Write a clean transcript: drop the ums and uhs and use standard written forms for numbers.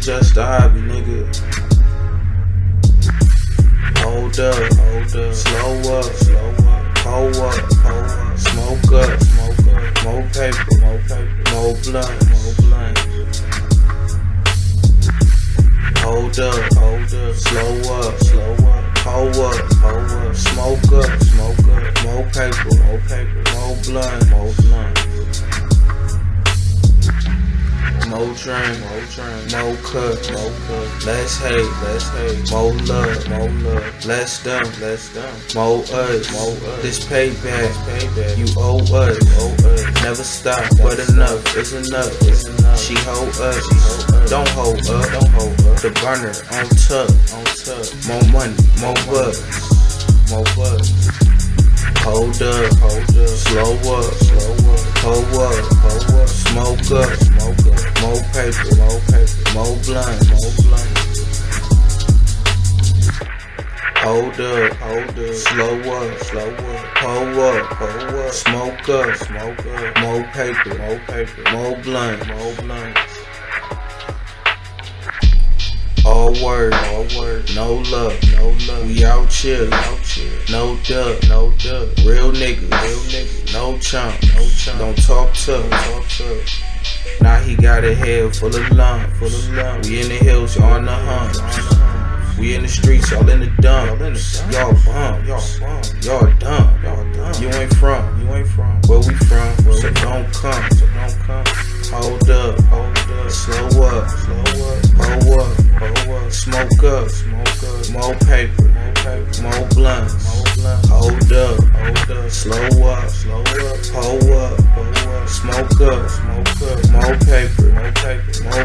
just a hobby, nigga. Hold up, slow up, hold up, smoke up, more paper, more blunt. Hold up, slow up, hold up, smoke up, more paper, more blunt. More drink, more cut, less hate, more love, less them, more us, this payback, you owe us, never stop, but enough is enough, she hold us, don't hold up, the burner on tuck, more money, more buzz, hold up, slow up, hold up, smoke up, more paper, more blunt. Hold up, slow up, hold up, smoke up, more paper, more blunt. All word, no love, we out here, no duck, real niggas, no chump, don't talk tough. Now he got a head full of lumps, we in the hills, y'all on the humps, we in the streets, y'all in the dump, y'all bum, y'all dumb, you ain't from, where we from, so don't come, hold up, slow up, hold up, smoke up, more paper, more blunt, hold up, slow up, hold up, smoke up, more paper, more